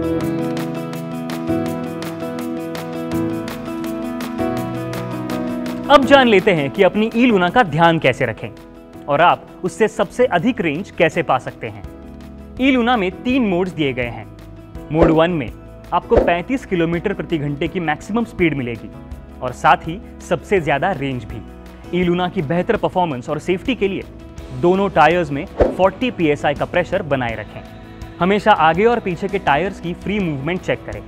अब जान लेते हैं कि अपनी ई लूना का ध्यान कैसे रखें और आप उससे सबसे अधिक रेंज कैसे पा सकते हैं। ई लूना में 3 मोड्स दिए गए हैं। मोड 1 में आपको 35 किलोमीटर प्रति घंटे की मैक्सिमम स्पीड मिलेगी और साथ ही सबसे ज्यादा रेंज भी। ई लूना की बेहतर परफॉर्मेंस और सेफ्टी के लिए दोनों टायर्स में 40 psi का प्रेशर बनाए रखें। हमेशा आगे और पीछे के टायर्स की फ्री मूवमेंट चेक करें।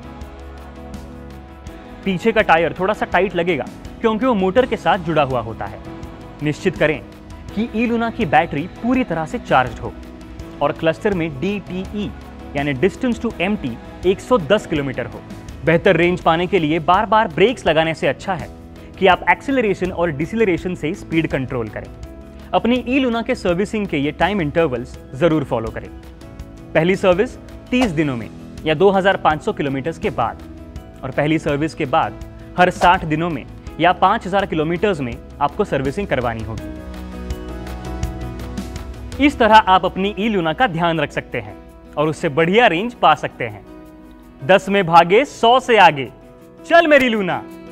पीछे का टायर थोड़ा सा टाइट लगेगा क्योंकि वो मोटर के साथ जुड़ा हुआ होता है। निश्चित करें कि ई लूना की बैटरी पूरी तरह से चार्ज हो और क्लस्टर में DTE यानी डिस्टेंस टू एम्प्टी 110 किलोमीटर हो। बेहतर रेंज पाने के लिए बार बार ब्रेक्स लगाने से अच्छा है कि आप एक्सीलरेशन और डिसिलरेशन से स्पीड कंट्रोल करें। अपनी ई लूना के सर्विसिंग के ये टाइम इंटरवल्स जरूर फॉलो करें। पहली सर्विस 30 दिनों में या 2500 किलोमीटर के बाद और पहली सर्विस के बाद हर 60 दिनों में या 5000 किलोमीटर में आपको सर्विसिंग करवानी होगी। इस तरह आप अपनी ई लूना का ध्यान रख सकते हैं और उससे बढ़िया रेंज पा सकते हैं। 10 में भागे 100 से आगे। चल मेरी लूना।